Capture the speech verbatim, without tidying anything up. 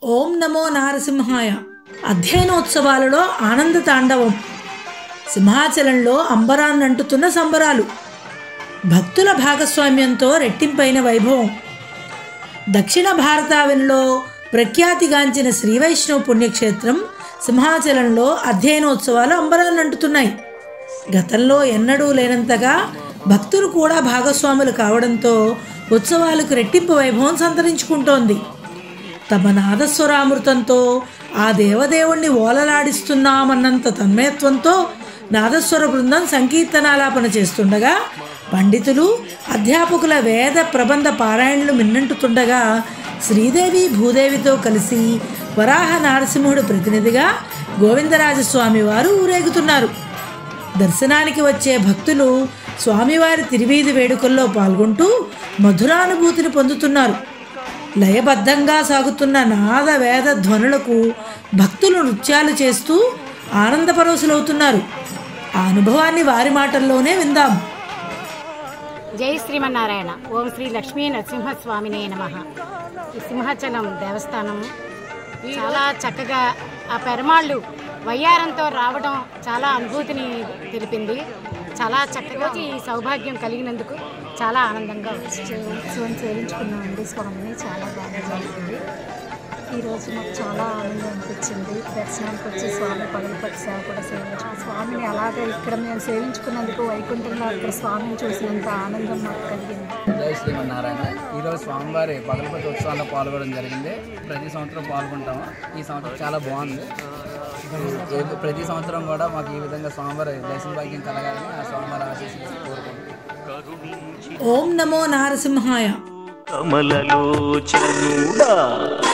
ఓం నమో నారసింహాయ. అధ్యయనోత్సవాలలో ఆనంద తాండవం. సింహాచలంలో అంబరాన్నంటుతున్న సంబరాలు. భక్తుల భాగస్వామ్యంతో రెట్టింపైన వైభవం. దక్షిణ భారతావనిలో ప్రఖ్యాతిగాంచిన శ్రీవైష్ణవ పుణ్యక్షేత్రం సింహాచలంలో అధ్యయనోత్సవాలు అంబరాన్నంటుతున్నాయి. గతంలో ఎన్నడూ లేనంతగా భక్తులు కూడా భాగస్వాములు కావడంతో ఉత్సవాలకు రెట్టింపు వైభవం సంతరించుకుంటోంది. తమ నాదస్వరామృతంతో ఆ దేవదేవుణ్ణి ఓలలాడిస్తున్నామన్నంత తన్మయత్వంతో నాదస్వర బృందం సంకీర్తనాలాపన చేస్తుండగా, పండితులు అధ్యాపకుల వేద ప్రబంధ పారాయణలు మిన్నంటుతుండగా, శ్రీదేవి భూదేవితో కలిసి వరాహ నారసింహుడు ప్రతినిధిగా గోవిందరాజస్వామి వారు ఊరేగుతున్నారు. దర్శనానికి వచ్చే భక్తులు స్వామివారి తిరువీధి వేడుకల్లో పాల్గొంటూ మధురానుభూతిని పొందుతున్నారు. లయబద్ధంగా సాగుతున్న నాద వేద ధ్వనులకు భక్తులు నృత్యాలు చేస్తూ ఆనందపరవశులవుతున్నారు. ఆ అనుభవాన్ని వారి మాటల్లోనే విందాం. జై శ్రీమన్నారాయణ. ఓం శ్రీ లక్ష్మీ నరసింహస్వామినే నమః. ఈ సింహాచలం దేవస్థానం చాలా చక్కగా ఆ పెరమాళ్ళు వయ్యారంతో రావడం చాలా అనుభూతిని తెలిపింది. చాలా చక్కగా ఈ సౌభాగ్యం కలిగినందుకు చాలా ఆనందంగా ఉత్సవం చేయించుకున్నామండి. స్వామిని చాలా బాగా జరిగింది. ఈరోజు మాకు చాలా ఆనందం అనిపించింది. దర్శనానికి వచ్చి స్వామి పగలపట్టి సేవ కూడా సేవించుకున్నాం. స్వామిని అలాగే ఇక్కడ మేము సేవించుకున్నందుకు వైకుంఠంలో ఇక్కడ స్వామిని చూసినంత ఆనందం మాకు కలిగింది. జై శ్రీమన్నారాయణ. ఈరోజు స్వామివారి పగలపట్టి ఉత్సవాల్లో పాల్గొనడం జరిగింది. ప్రతి సంవత్సరం పాల్గొంటాము. ఈ సంవత్సరం చాలా బాగుంది. ప్రతి సంవత్సరం కూడా మాకు ఈ విధంగా స్వామివారి దర్శన భాగ్యం కలగాలని ఆ స్వామివారి ఆశీస్సులు కోరుకుంటున్నాం. ఓం నమో నారసింహాయ. కమలలోచనుడా